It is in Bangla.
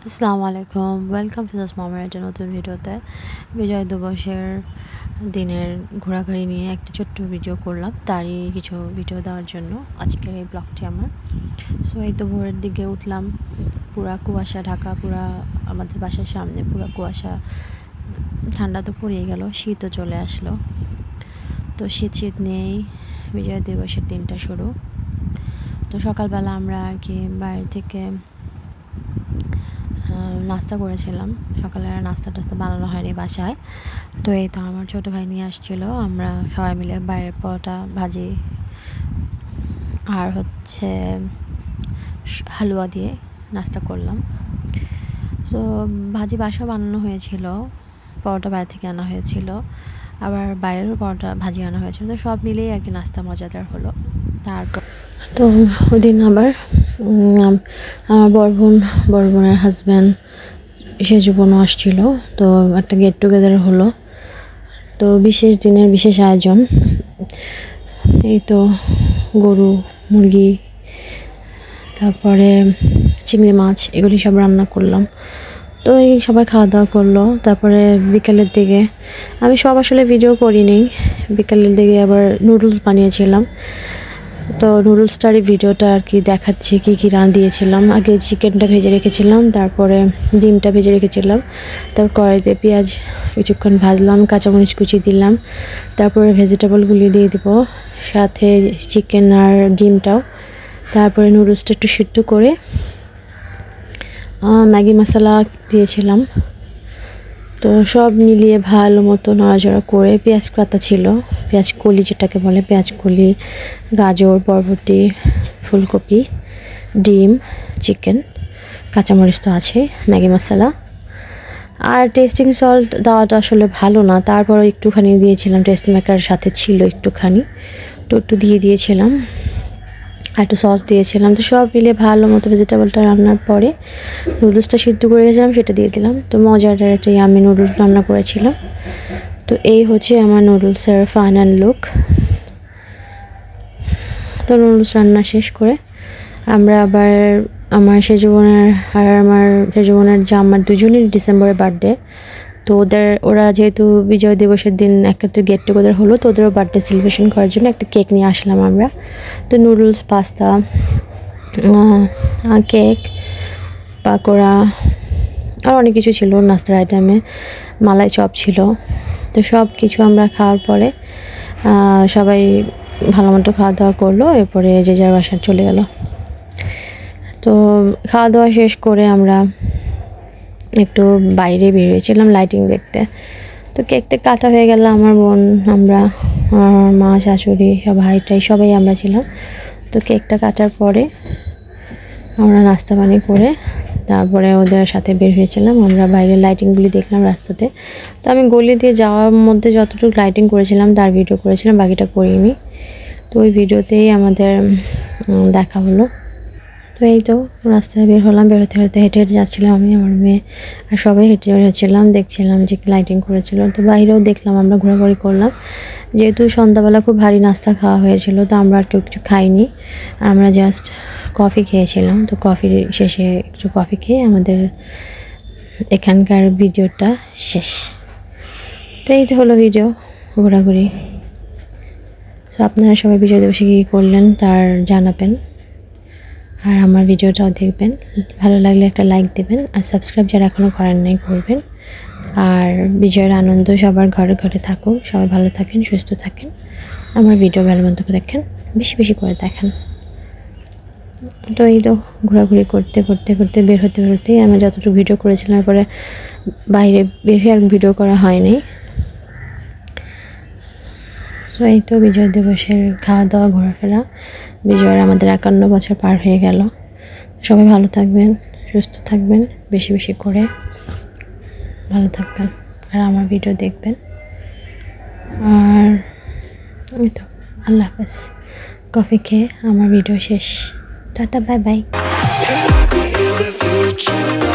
আসসালামু আলাইকুম ওয়েলকাম টু দিস মামার একটা নতুন ভিডিওতে বিজয় দিবসের দিনের ঘোরাঘুরি নিয়ে একটা ছোট্ট ভিডিও করলাম তারই কিছু ভিডিও দেওয়ার জন্য আজকের এই ব্লগটি আমার। সো এই তো ভোরের দিকে উঠলাম, পুরা কুয়াশা ঢাকা, পুরা আমাদের বাসার সামনে পুরা কুয়াশা, ঠান্ডা তো পড়েই গেল, শীতও চলে আসলো। তো শীত নিয়েই বিজয় দিবসের দিনটা শুরু। তো সকালবেলা আমরা আর কি বাড়ি থেকে নাস্তা করেছিলাম। সকালে নাস্তা বানানো হয়নি বাসায়। তো এই তো আমার ছোটো ভাই নিয়ে আসছিল, আমরা সবাই মিলে বাইরের পরোটা ভাজি আর হালুয়া দিয়ে নাস্তা করলাম। সো ভাজি বাসা বানানো হয়েছিল, পরোটা বাইরে থেকে আনা হয়েছিল, আবার বাইরেরও পরোটা ভাজি আনা হয়েছিল। তো সব মিলেই আর কি নাস্তা মজাদার হলো। তারপর তো ওদিন আবার আমার বড় বোনের হাজব্যান্ড সেজু বোনও আসছিল। তো একটা গেট টুগেদার হলো। তো বিশেষ দিনের বিশেষ আয়োজন, এই তো গরু, মুরগি, তারপরে চিংড়ি মাছ, এগুলি সব রান্না করলাম। তো এই সবাই খাওয়া দাওয়া করলো। তারপরে বিকালের দিকে আমি সব আসলে ভিডিও করিনি, বিকালের দিকে আবার নুডলস বানিয়েছিলাম। তো নুডলসটারই ভিডিওটা আর কি দেখাচ্ছি, কী কী রান্না দিয়েছিলাম। আগে চিকেনটা ভেজে রেখেছিলাম, তারপরে ডিমটা ভেজে রেখেছিলাম, তারপর কড়াইতে পেঁয়াজ কিছুক্ষণ ভাজলাম, কাঁচামরিচ কুচি দিলাম, তারপরে ভেজিটেবলগুলি দিয়ে দিব, সাথে চিকেন আর ডিমটাও। তারপরে নুডলসটা একটু সিদ্ধ করে ম্যাগি মশলা দিয়েছিলাম। তো সব মিলিয়ে ভালো মতো নড়াচড়া করে, পেঁয়াজ কাটা ছিল, পেঁয়াজ কলি যেটাকে বলে, পেঁয়াজ কলি, গাজর, বরবটি, ফুলকপি, ডিম, চিকেন, কাঁচামরিচ তো আছে, ম্যাগি মশলা আর টেস্টিং সল্ট দেওয়াটা আসলে ভালো না, তারপরও একটুখানি দিয়েছিলাম, টেস্ট মেকারের সাথে ছিল একটুখানি, তো একটু দিয়ে দিয়েছিলাম, আর একটু সস দিয়েছিলাম। তো সব মিলে ভালো মতো ভেজিটেবলটা রান্নার পরে নুডলসটা সিদ্ধ করে গেছিলাম, সেটা দিয়ে দিলাম। তো মজাদার একটা আমি নুডলস রান্না করেছিলাম। তো এই হচ্ছে আমার নুডলসের ফাইনাল লুক। তো নুডলস রান্না শেষ করে আমরা আবার আমার সেজু বোনের জামার দুজনের ডিসেম্বরে বার্থডে। তো ওরা যেহেতু বিজয় দিবসের দিন একটা গেট টুগেদার হলো, তো ওদেরও বার্থডে সেলিব্রেশন করার জন্য একটা কেক নিয়ে আসলাম আমরা। তো নুডলস, পাস্তা, কেক, পাকোড়া আর অনেক কিছু ছিল নাস্তার আইটেমে, মালাই চপ ছিল। তো সব কিছু আমরা খাওয়ার পরে সবাই ভালো মতো খাওয়া দাওয়া করলো, এরপরে যে যার বাসায় চলে গেল। তো খাওয়া দাওয়া শেষ করে আমরা একটু বাইরে বেরিয়েছিলাম লাইটিং দেখতে। তো কেকটা কাটা হয়ে গেল, আমার বোন, আমরা, আমার মা, শাশুড়ি, সব ভাইটাই সবাই আমরা ছিলাম। তো কেকটা কাটার পরে আমরা নাস্তা পানি করে তারপরে ওদের সাথে বের হয়েছিলাম। আমরা বাইরের লাইটিংগুলি দেখলাম রাস্তাতে। তো আমি গলি দিয়ে যাওয়ার মধ্যে যতটুকু লাইটিং করেছিলাম তার ভিডিও করেছিলাম, বাকিটা করিনি। তো ওই ভিডিওতেই আমাদের দেখা হলো। তো এই তো রাস্তায় বের হলাম, বেরোতে হেঁটে হেঁটে যাচ্ছিলাম, আমি, আমার মেয়ে আর সবাই হেঁটে যাচ্ছিলাম, দেখছিলাম যে লাইটিং করেছিল। তো বাইরেও দেখলাম, আমরা ঘোরাঘুরি করলাম। যেহেতু সন্ধ্যাবেলা খুব ভারী নাস্তা খাওয়া হয়েছিল, তো আমরা আর কেউ কিছু খাইনি, আমরা জাস্ট কফি খেয়েছিলাম। তো কফির শেষে একটু কফি খেয়ে আমাদের এখানকার ভিডিওটা শেষ। তো এই তো হলো ভিডিও ঘোরাঘুরি। তো আপনারা সবাই বিজয় দিবসে কী করলেন তার জানাবেন, আর আমার ভিডিওটাও দেখবেন। ভালো লাগলে একটা লাইক দেবেন, আর সাবস্ক্রাইব যারা এখনও করেন নাই করবেন। আর বিজয়ের আনন্দ সবার ঘরে ঘরে থাকুক, সবাই ভালো থাকেন, সুস্থ থাকেন, আমার ভিডিও ভালো মতো দেখেন, বেশি বেশি করে দেখেন। তো এই তো ঘোরাঘুরি করতে করতে করতে বের হতেই আমি যতটুকু ভিডিও করেছিলাম, এরপরে বাইরে বের হয়ে আর ভিডিও করা হয়নি। তো এই তো বিজয় দিবসের খাওয়া দাওয়া, ঘোরাফেরা, বিজয়ের আমাদের 51 বছর পার হয়ে গেল। সবাই ভালো থাকবেন, সুস্থ থাকবেন, বেশি বেশি করে ভালো থাকবেন, আর আমার ভিডিও দেখবেন। আর এই তো আল্লাহ হাফেজ। কফি খেয়ে আমার ভিডিও শেষ। Tata, bye by.